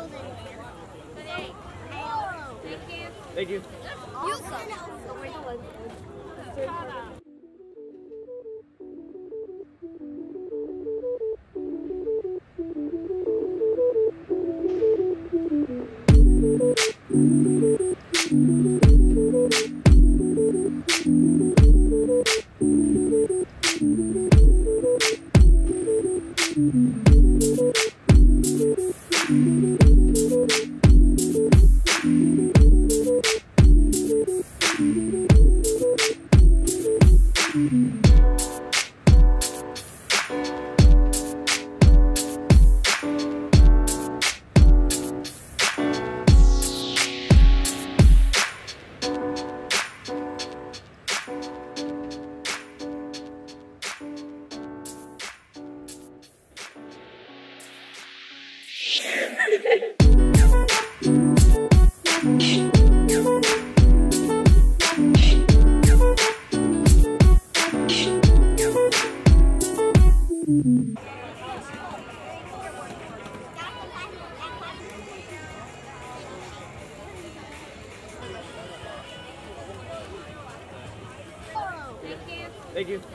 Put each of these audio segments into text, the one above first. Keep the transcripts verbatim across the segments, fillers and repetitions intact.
Thank you. Thank you.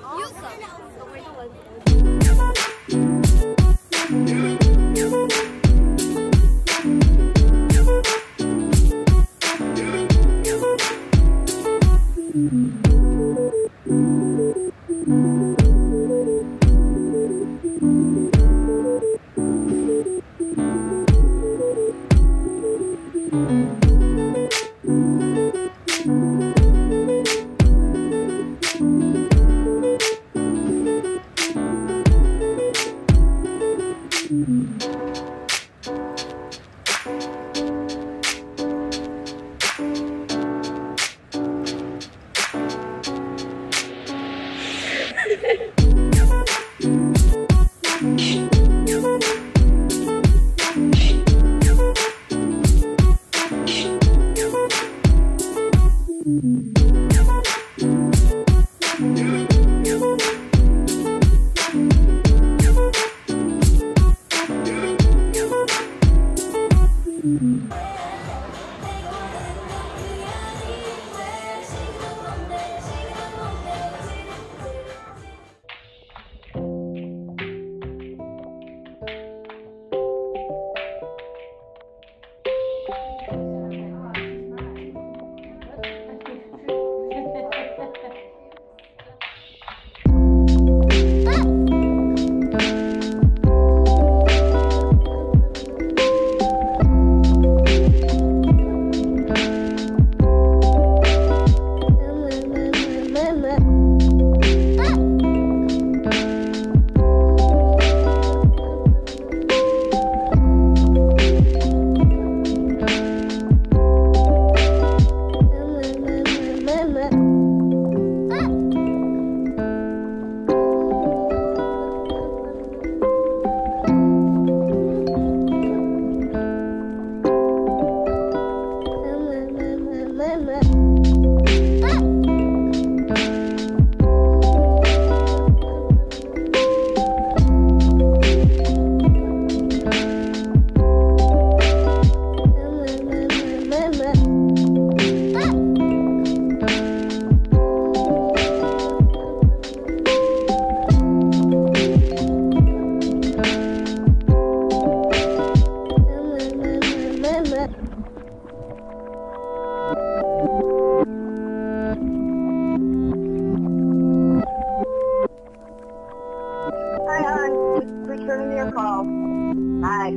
Returning your call. Bye.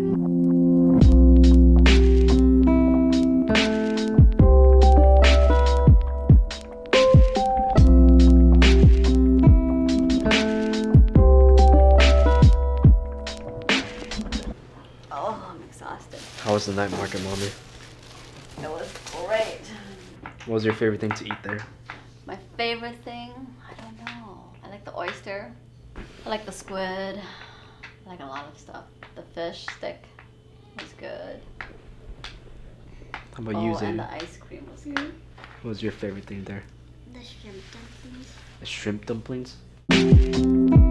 Oh, I'm exhausted. How was the night market, Mommy? It was great. What was your favorite thing to eat there? My favorite thing? I don't know. I like the oyster. I like the squid. I like a lot of stuff. The fish stick was good. How about oh, you, and Zayden? the ice cream was good. What was your favorite thing there? The shrimp dumplings. The shrimp dumplings?